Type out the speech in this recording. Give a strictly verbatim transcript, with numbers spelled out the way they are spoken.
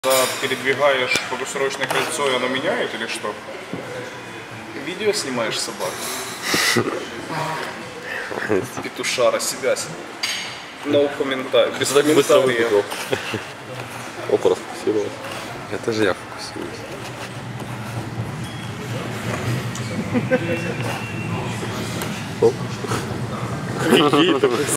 Передвигаешь полусрочное кольцо, и оно меняет или что? Видео снимаешь собак? Петушара себя. No комментарий. Без комментариев. Опа, расфокусировалась. Это же я фокусируюсь. Оп.